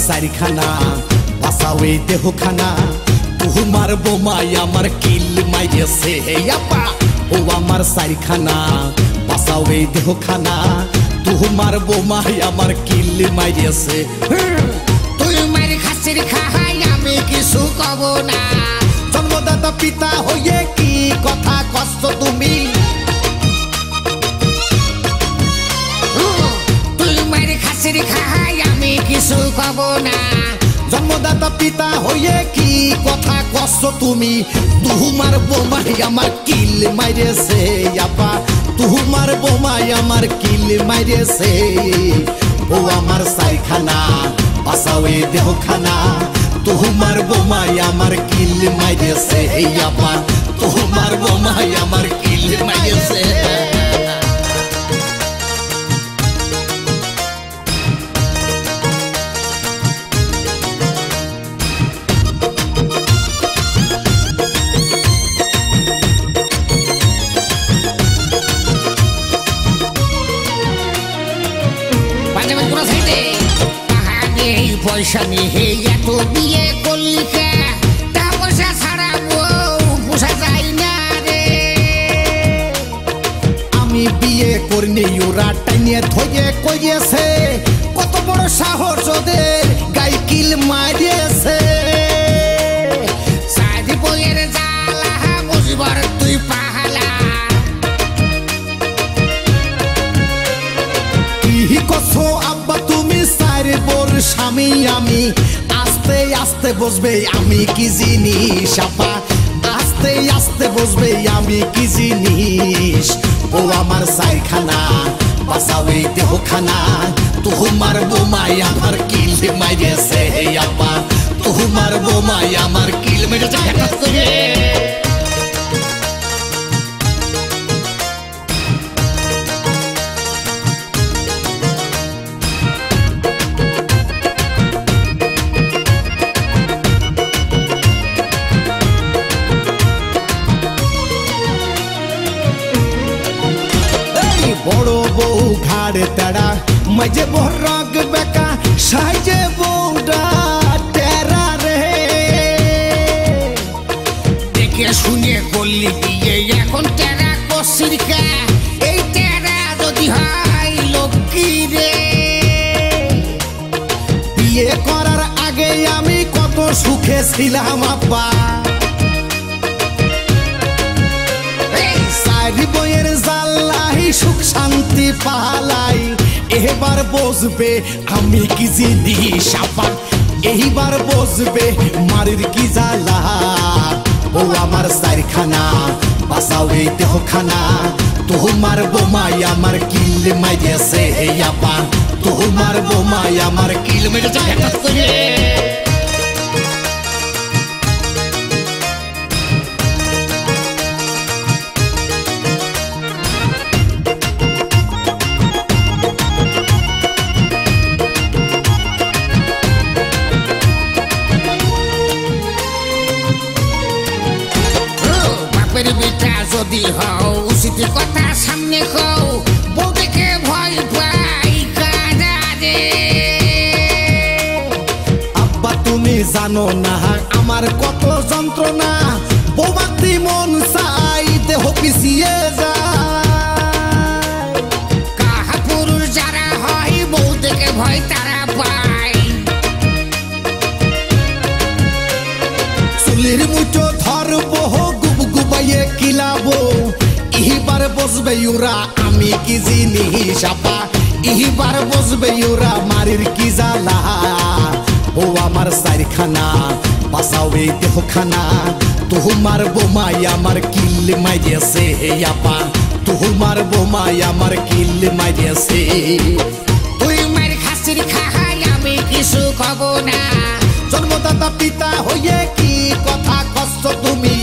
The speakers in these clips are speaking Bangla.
সারিখানা বাঁচাও এই দেহখানা তোমার বোমাই আমার কিল মাইরেছে হে আপা ও আমার সারিখানা বাঁচাও এই দেহখানা তোমার বোমাই আমার কিল মাইরেছে তুই মার খাসির খাহাই আমি কিছু কব না জন্মদাতা পিতা হয়ে কি কথা কষ্ট তুমি তুই মার খাসির খাহাই আমি কিছু কব না জন্মদাতা পিতা হয়ে কি কথা কষ্ট তুমি তোমার বোমাই আমার কিল মাইরেছে আপা তোমার বোমাই আমার কিল মাইরেছে ও আমার সাইখানা বাঁচাও এই দেহখানা তোমার বোমাই আমার কিল মাইরেছে আপা তোমার বোমাই আমার কিল মাইরেছে পয়সা নিয়ে এত বিয়ে করলি কে তা পয়সা ছাড়া পোষা যায় না রে আমি বিয়ে করিনি ওরা টাইনিয়ে ধরে কইয়েছে কত বড় সাহস ওদের গাই কিল মারিয়েছে সাদি বইয়ের জ্বালা বুঝবার তুই পাহালা কি কছো আব্বা তুমি সারে বোর স্বামী আমি আস্তে আস্তে বসবে আমি কি জিনিস আপা আস্তে আস্তে বসবে আমি কি জিনিস ও আমার সাইখানা বাঁচাও এই দেহখানা তোমার বোমাই আমার কিল মাইরেছে আপা তোমার বোমাই আমার কিল মেরেছে হঠাৎ করে বড় বউ ঘাড় তেড়া মাঝে বরগ বেকা সাইজে বউটা তেরা রে দেখে শুনে করলি বিয়ে এখন টেরা কষির কে এই টেরা যদি হয় লক্ষ্মী রে বিয়ে করার আগে আমি কত সুখে ছিলাম আপা সারি বইয়ের জাল্লাই সুখ শান্তি পালাই এবার বসবে আমি কি জিনিস আপা এইবার বসবে মারির কি জ্বালা ও আমার সারখানা বাঁচাও এই দেহখানা তোমার বোমাই আমার কিল মাইরেছে আপা তোমার বোমাই আমার কিল মেরেছে হঠাৎ করে যদি হও উচিত কথা সামনে কও বউ দেখে ভয় পাই কারা রে আব্বা তুমি জানো না আমার কত যন্ত্রণা বৌমাতি মন চাই দেহ পিছিয়ে যায় কাহা পুরুষ যারা হয় বউ দেখে ভয় তারা পায় চুলির মুঠো ধরবো গুবাইয়ে কিলাবো ইহিবার বসবে ওরা আমি কি জিনিস আপা ইহিবার বসবে ওরা মারির কি জ্বালা ও আমার সারখানা বাঁচাও এই দেহখানা তোমার বোমাই আমার কিল মাইরেছে আপা তোমার বোমাই আমার কিল মাইরেছে তুই মার খাসির খাহাই আমি কিছু কব না জন্মদাতা পিতা হয়ে কি কথা কষ্ট তুমি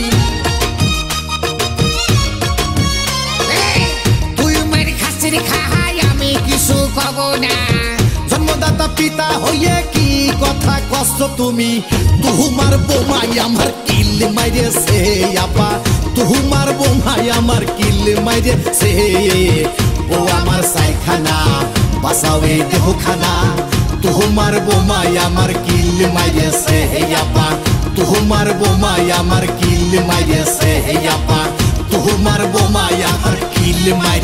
খাহাই আমি কিছু কব না জন্মদাতা পিতা হয়ে কি কথা কষ্ট তুমি তোমার বোমাই আমার কিল মাইরেছে আপা তোমার বোমাই আমার কিল মাইরেছে ও আমার সাইখানা বাঁচাও এই দেহখানা তোমার বোমায় আমার কিল মাইরেছে হে আপা তোমার বোমায় আমার কিল মাইরেছে হে আপা তোমার বোমায় আমার কিল মাইরেছে